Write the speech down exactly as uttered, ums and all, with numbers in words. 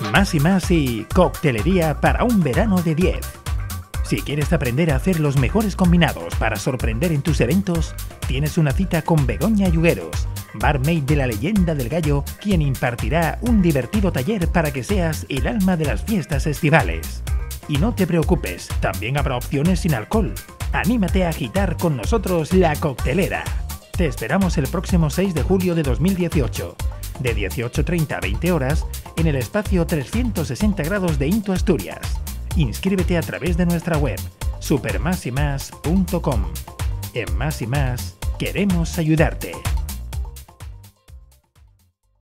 Más y más y coctelería para un verano de diez. Si quieres aprender a hacer los mejores combinados para sorprender en tus eventos, tienes una cita con Begoña Yugueros, barmaid de la Leyenda del Gallo, quien impartirá un divertido taller para que seas el alma de las fiestas estivales. Y no te preocupes, también habrá opciones sin alcohol. Anímate a agitar con nosotros la coctelera. Te esperamos el próximo seis de julio de dos mil dieciocho, de dieciocho treinta a veinte horas, en el espacio trescientos sesenta grados de Into Asturias. Inscríbete a través de nuestra web, super más y más punto com. En Más y Más, queremos ayudarte.